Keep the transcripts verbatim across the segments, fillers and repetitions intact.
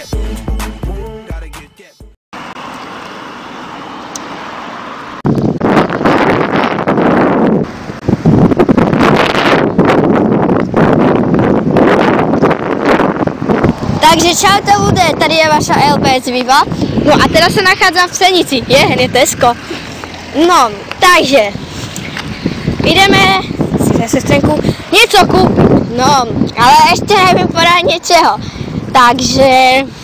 Takže čaute ľudia, tady je vaša el bé es Viva. No a teraz sa nachádzam v Senici, je hneď Tesco. No, takže ideme si na sestrenku niečo kúpiť. No, ale ešte neviem poradne čeho. Takže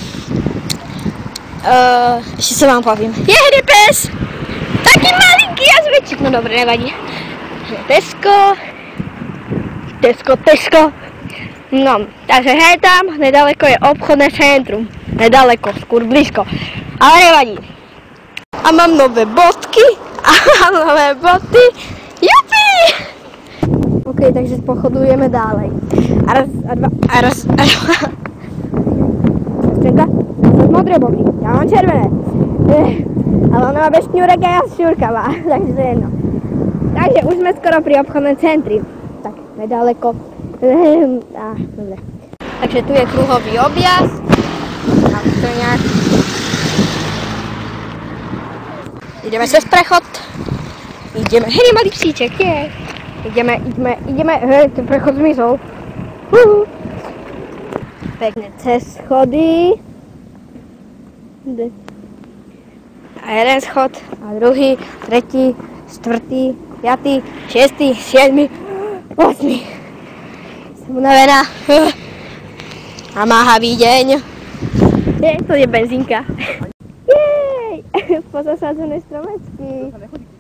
uh, ešte sa vám poviem. Je hneď pes! Taký malinký a zväčšik, no dobre, nevadí. Tesco, Tesco, Tesco. No, takže hej tam, nedaleko je obchodné centrum. Nedaleko, skôr blízko. Ale nevadí. A mám nové bodky. A mám nové boty. Jupi! OK, takže pochodujeme ďalej. A raz, a dva, a raz, a dva. Sestrenka, ja som modré boty. Ja mám červené. Eh, ale ona má bez šňúrek a ja šňúrka má. Takže to je jedno. Takže už sme skoro pri obchodnom centri. Tak, nedaleko. Á, dobre. Takže tu je kruhový objazd. Tam to nejak. Ideme cez prechod. Ideme. Hej, malý psíček, je. Ideme, ideme, ideme. Hej, ten prechod zmizol. Uhu. Pekne cez schody. A jeden schod, a druhý, tretí, štvrtý, piatý, šiestý, siedmy, osmý. Unavená a máhavý deň. Je, to je benzínka. Jej, pozasadzené stromečky.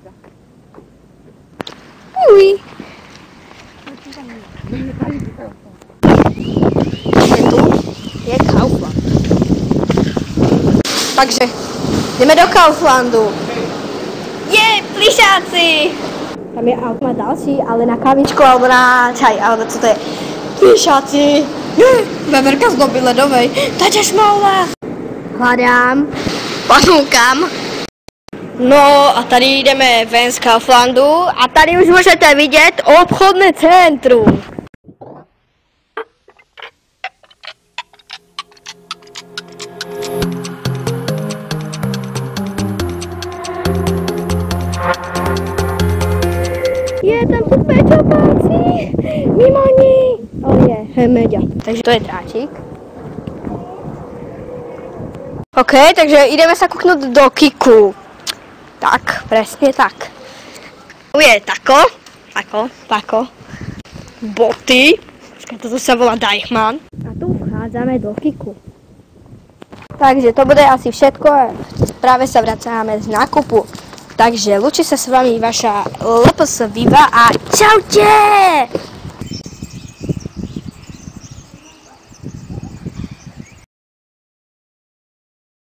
Uj. Je tu, je Kaufland. Takže ideme do Kauflandu. Je, plišáci. Tam je automat další, ale na kavičku alebo na čaj, alebo co to je. Píšaci, veverka z doby ledovej, Taťa Šmoula. Hľadám, ponúkam. No a tady ideme ven z Kauflandu a tady už môžete vidieť obchodné centrum. Je tam tu pečopáci, mimo ní. O je, meďa. Takže to je dráčik. OK, takže ideme sa kúknúť do Kiku. Tak, presne tak. Tu je tako, tako, tako. Boty. Toto sa volá Deichmann. A tu vchádzame do Kiku. Takže to bude asi všetko. Práve sa vracáme z nákupu. Takže lúči sa s vami vaša el bé es Viva a čaute!